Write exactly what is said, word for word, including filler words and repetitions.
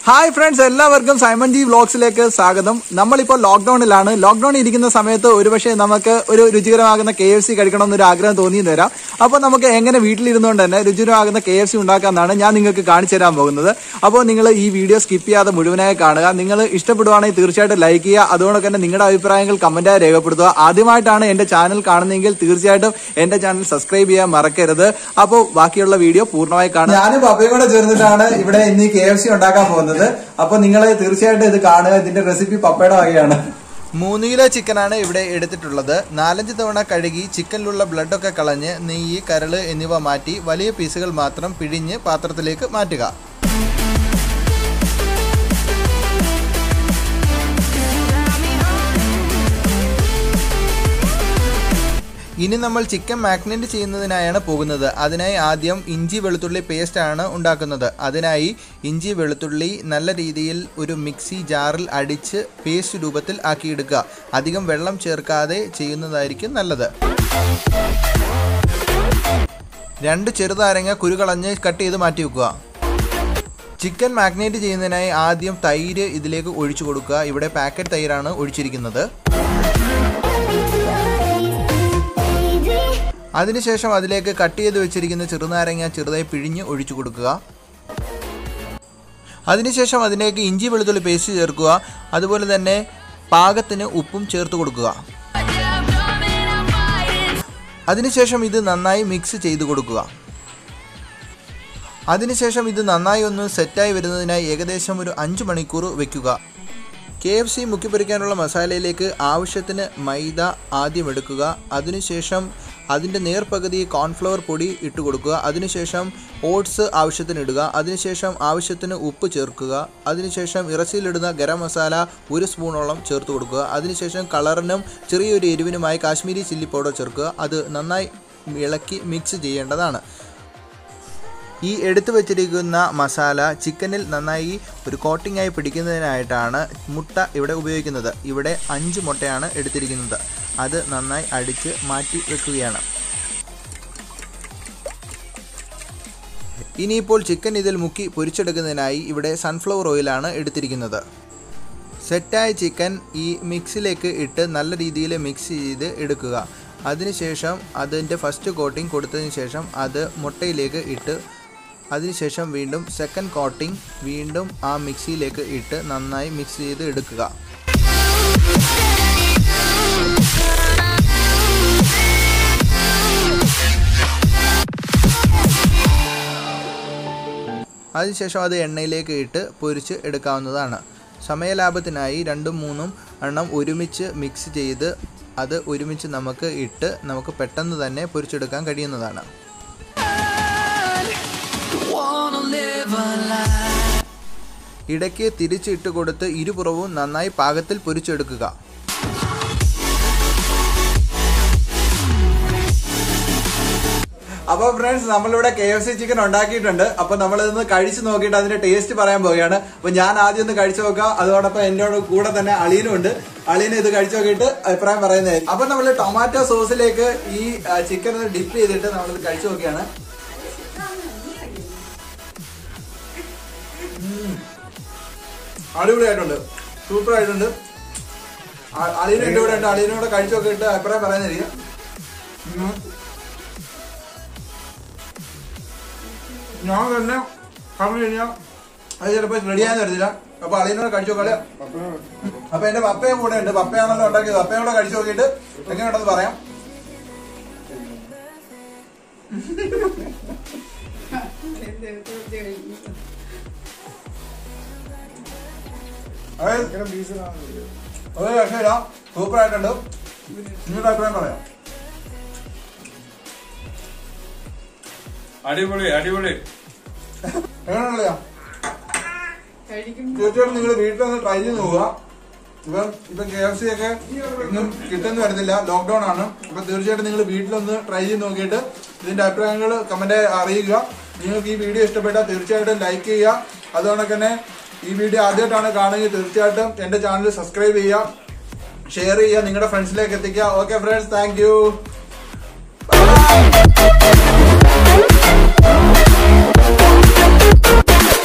Hi friends, എല്ലാവർക്കും Simon G വ്ലോഗ്സിലേക്ക് സ്വാഗതം. നമ്മളിപ്പോൾ ലോക്ക്ഡൌണിലാണ്. ലോക്ക്ഡൌണിൽ ഇരിക്കുന്ന സമയത്ത് ഒരുപക്ഷെ നമുക്ക് ഒരു രുചികരമാകുന്ന കെ എഫ് സി കഴിക്കണമെന്നൊരു ആഗ്രഹം തോന്നിയെന്ന് വരാം. അപ്പോൾ നമുക്ക് എങ്ങനെ വീട്ടിലിരുന്നുകൊണ്ട് തന്നെ രുചികരമാകുന്ന കെ എഫ് സി ഉണ്ടാക്കാമെന്നാണ് ഞാൻ നിങ്ങൾക്ക് കാണിച്ചു തരാൻ പോകുന്നത്. അപ്പോൾ നിങ്ങൾ ഈ വീഡിയോ സ്കിപ്പ് ചെയ്യാതെ മുഴുവനായി കാണുക. നിങ്ങൾ ഇഷ്ടപ്പെടുവാണെങ്കിൽ തീർച്ചയായിട്ടും ലൈക്ക് ചെയ്യുക. അതുകൊണ്ട് തന്നെ നിങ്ങളുടെ അഭിപ്രായങ്ങൾ കമന്റായി രേഖപ്പെടുത്തുക. ആദ്യമായിട്ടാണ് എന്റെ ചാനൽ കാണുന്നതെങ്കിൽ തീർച്ചയായിട്ടും എന്റെ ചാനൽ സബ്സ്ക്രൈബ് ചെയ്യാൻ മറക്കരുത്. അപ്പോൾ ബാക്കിയുള്ള വീഡിയോ പൂർണ്ണമായി കാണുക. ഞാനും പപ്പയും കൂടെ ചേർന്നിട്ടാണ് ഇവിടെ ഇന്ന് കെ എഫ് സി ഉണ്ടാക്കാൻ പോകുന്നത്. അപ്പൊ നിങ്ങൾ തീർച്ചയായിട്ടും ഇത് കാണുക. ഇതിന്റെ റെസിപ്പി പപ്പയുടെ വകയാണ്. മൂന്ന് കിലോ ചിക്കനാണ് ഇവിടെ എടുത്തിട്ടുള്ളത്. നാലഞ്ച് തവണ കഴുകി ചിക്കനിലുള്ള ബ്ലഡൊക്കെ കളഞ്ഞ് നെയ്യ്, കരള് എന്നിവ മാറ്റി വലിയ പീസുകൾ മാത്രം പിഴിഞ്ഞ് പാത്രത്തിലേക്ക് മാറ്റുക. ഇനി നമ്മൾ ചിക്കൻ മാഗ്നേറ്റ് ചെയ്യുന്നതിനായാണ് പോകുന്നത്. അതിനായി ആദ്യം ഇഞ്ചി വെളുത്തുള്ളി പേസ്റ്റ് ആണ് ഉണ്ടാക്കുന്നത്. അതിനായി ഇഞ്ചി വെളുത്തുള്ളി നല്ല രീതിയിൽ ഒരു മിക്സി ജാറിൽ അടിച്ച് പേസ്റ്റ് രൂപത്തിൽ ആക്കിയെടുക്കുക. അധികം വെള്ളം ചേർക്കാതെ ചെയ്യുന്നതായിരിക്കും നല്ലത്. രണ്ട് ചെറുനാരങ്ങ കുരുകളഞ്ഞ് കട്ട് ചെയ്ത് മാറ്റി വെക്കുക. ചിക്കൻ മാഗ്നേറ്റ് ചെയ്യുന്നതിനായി ആദ്യം തൈര് ഇതിലേക്ക് ഒഴിച്ചു കൊടുക്കുക. ഇവിടെ പാക്കറ്റ് തൈരാണ് ഒഴിച്ചിരിക്കുന്നത്. അതിനുശേഷം അതിലേക്ക് കട്ട് ചെയ്ത് വെച്ചിരിക്കുന്ന ചെറുനാരങ്ങ ചെറുതായി പിഴിഞ്ഞ് ഒഴിച്ചു കൊടുക്കുക. അതിനുശേഷം അതിലേക്ക് ഇഞ്ചി വെളുത്തുള്ളി പേസ്റ്റ് ചേർക്കുക. അതുപോലെ തന്നെ പാകത്തിന് ഉപ്പും ചേർത്ത് കൊടുക്കുക. അതിനുശേഷം ഇത് നന്നായി മിക്സ് ചെയ്ത് കൊടുക്കുക. അതിനുശേഷം ഇത് നന്നായി ഒന്ന് സെറ്റായി വരുന്നതിനായി ഏകദേശം ഒരു അഞ്ച് മണിക്കൂർ വയ്ക്കുക. കെ എഫ് സി മുക്കിപ്പൊരിക്കാനുള്ള മസാലയിലേക്ക് ആവശ്യത്തിന് മൈദ ആദ്യം എടുക്കുക. അതിനുശേഷം അതിൻ്റെ നേർപകുതി കോൺഫ്ലവർ പൊടി ഇട്ട് കൊടുക്കുക. അതിനുശേഷം ഓട്സ് ആവശ്യത്തിന് ഇടുക. അതിനുശേഷം ആവശ്യത്തിന് ഉപ്പ് ചേർക്കുക. അതിനുശേഷം ഇറച്ചിയിലിടുന്ന ഗരം മസാല ഒരു സ്പൂണോളം ചേർത്ത് കൊടുക്കുക. അതിനുശേഷം കളറിനും ചെറിയൊരു എരിവിനുമായി കാശ്മീരി ചില്ലി പൗഡർ ചേർക്കുക. അത് നന്നായി ഇളക്കി മിക്സ് ചെയ്യേണ്ടതാണ്. ഈ എടുത്തു വച്ചിരിക്കുന്ന മസാല ചിക്കനിൽ നന്നായി ഒരു കോട്ടിംഗായി പിടിക്കുന്നതിനായിട്ടാണ് മുട്ട ഇവിടെ ഉപയോഗിക്കുന്നത്. ഇവിടെ അഞ്ച് മുട്ടയാണ് എടുത്തിരിക്കുന്നത്. അത് നന്നായി അടിച്ച് മാറ്റി വെക്കുകയാണ്. ഇനിയിപ്പോൾ ചിക്കൻ ഇതിൽ മുക്കി പൊരിച്ചെടുക്കുന്നതിനായി ഇവിടെ സൺഫ്ലവർ ഓയിലാണ് എടുത്തിരിക്കുന്നത്. സെറ്റായ ചിക്കൻ ഈ മിക്സിലേക്ക് ഇട്ട് നല്ല രീതിയിൽ മിക്സ് ചെയ്ത് എടുക്കുക. അതിനുശേഷം അതിൻ്റെ ഫസ്റ്റ് കോട്ടിംഗ് കൊടുത്തതിന് ശേഷം അത് മുട്ടയിലേക്ക് ഇട്ട് അതിനുശേഷം വീണ്ടും സെക്കൻഡ് കോട്ടിംഗ് വീണ്ടും ആ മിക്സിയിലേക്ക് ഇട്ട് നന്നായി മിക്സ് ചെയ്ത് എടുക്കുക. അതിനുശേഷം അത് എണ്ണയിലേക്ക് ഇട്ട് പൊരിച്ച് എടുക്കാവുന്നതാണ്. സമയലാഭത്തിനായി രണ്ടും മൂന്നും എണ്ണം ഒരുമിച്ച് മിക്സ് ചെയ്ത് അത് ഒരുമിച്ച് നമുക്ക് ഇട്ട് നമുക്ക് പെട്ടെന്ന് തന്നെ പൊരിച്ചെടുക്കാൻ കഴിയുന്നതാണ്. ഇടയ്ക്ക് തിരിച്ചിട്ട് കൊടുത്ത് ഇരുപുറവും നന്നായി പാകത്തിൽ പൊരിച്ചെടുക്കുക. അപ്പൊ ഫ്രണ്ട്സ്, നമ്മളിവിടെ കെ എഫ് സി ചിക്കൻ ഉണ്ടാക്കിയിട്ടുണ്ട്. അപ്പൊ നമ്മളിതൊന്ന് കഴിച്ചു നോക്കിയിട്ട് അതിന്റെ ടേസ്റ്റ് പറയാൻ പോവുകയാണ്. അപ്പൊ ഞാൻ ആദ്യം ഒന്ന് കഴിച്ചു നോക്കാം. അതോടൊപ്പം എന്നോട് കൂടെ തന്നെ അളീനും ഉണ്ട്. അളീനെ ഇത് കഴിച്ചു നോക്കിയിട്ട് അഭിപ്രായം പറയുന്നതായിരിക്കും. അപ്പൊ നമ്മൾ ടൊമാറ്റോ സോസിലേക്ക് ഈ ചിക്കൻ ഒന്ന് ഡിപ്പ് ചെയ്തിട്ട് നമ്മളിത് കഴിച്ചു നോക്കിയാണ്. അടിപൊളിയായിട്ടുണ്ട്, സൂപ്പർ ആയിട്ടുണ്ട്. അളീനും എന്റെ കൂടെ ഉണ്ട്. അളീനോട് കഴിച്ചു നോക്കിയിട്ട് അഭിപ്രായം പറയുന്നതായിരിക്കും. ഞാൻ തന്നെ പറഞ്ഞു കഴിഞ്ഞാൽ അത് ചിലപ്പോൾ റെഡിയാന്ന് തരത്തില്ല. അപ്പൊ അളീനോട് കഴിച്ചു നോക്കാളെ. അപ്പൊ എന്റെ പപ്പയും കൂടെ ഉണ്ട്. പപ്പയാണല്ലോ ഉണ്ടാക്കിയത്. പപ്പയും കൂടെ കഴിച്ചു നോക്കിയിട്ട് എങ്ങനെയുണ്ടെന്ന് പറയാം. ഒരു രക്ഷയില്ല, സൂപ്പർ ആയിട്ടുണ്ട്. നിങ്ങളുടെ അഭിപ്രായം പറയാം. അടിപൊളി അടിപൊളി എങ്ങനെയാ? തീർച്ചയായിട്ടും നിങ്ങൾ വീട്ടിലൊന്ന് ട്രൈ ചെയ്ത് നോക്കുക. ഇപ്പം ഇപ്പൊ കെ എഫ് സി ഒക്കെ ഒന്നും കിട്ടുന്നു വരുന്നില്ല, ലോക്ക്ഡൌൺ ആണ്. അപ്പൊ തീർച്ചയായിട്ടും നിങ്ങൾ വീട്ടിലൊന്ന് ട്രൈ ചെയ്ത് നോക്കിയിട്ട് ഇതിന്റെ അഭിപ്രായങ്ങൾ കമന്റ് അറിയിക്കുക. നിങ്ങൾക്ക് ഈ വീഡിയോ ഇഷ്ടപ്പെട്ടാൽ തീർച്ചയായിട്ടും ലൈക്ക് ചെയ്യുക. അതുകൊണ്ട് തന്നെ ഈ വീഡിയോ ആദ്യമായിട്ടാണ് കാണുമെങ്കിൽ തീർച്ചയായിട്ടും എന്റെ ചാനൽ സബ്സ്ക്രൈബ് ചെയ്യുക, ഷെയർ ചെയ്യുക, നിങ്ങളുടെ ഫ്രണ്ട്സിലേക്ക് എത്തിക്കുക. Okay friends, thank U.